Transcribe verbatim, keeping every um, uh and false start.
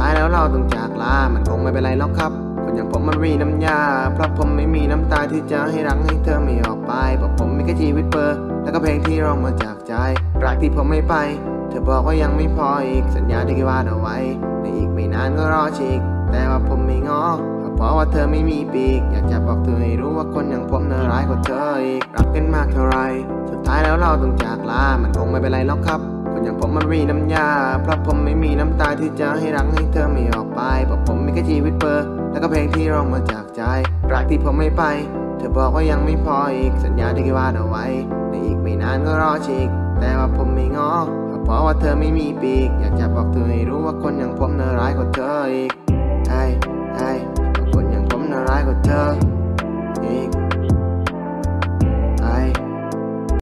ท้ายแล้วเราต้องจากลามันคงไม่เป็นไรหรอกครับคนอย่างผมมันมีน้ำยาเพราะผมไม่มีน้ำตาที่จะให้รังให้เธอไม่ออกไปเพราะผมมีแค่ชีวิตเปอร์แล้วก็เพลงที่ร้องมาจากใจรักที่ผมไม่ไปเธอบอกว่ายังไม่พออีกสัญญาที่เคยวาดเอาไว้ในอีกไม่นานก็รอฉีกแต่ว่าผมไม่งอเพราะว่าเธอไม่มีปีกอยากจะบอกเธอให้รู้ว่าคนอย่างผมน่าร้ายกว่าเธออีกรักกันมากเท่าไรสุดท้ายแล้วเราต้องจากลามันคงไม่เป็นไรหรอกครับคนอย่างผมมันมีน้ำยาเพราะผมไม่มีน้ำตาที่จะให้รังให้เธอไม่ออกไปเพราะผมมีแค่ชีวิตเปอร์แล้วก็เพลงที่ร้องมาจากใจรักที่ผมไม่ไปเธอบอกว่ายังไม่พออีกสัญญาที่เคยวาดเอาไว้ในอีกไม่นานก็รอฉีกแต่ว่าผมไม่งอเพราะว่าเธอไม่มีปีกอยากจะบอกเธอให้รู้ว่าคนอย่างผมน่าร้ายกว่าเธออีกเฮ้ยเฮ้ยคนอย่างผมน่าร้ายกว่าเธออีก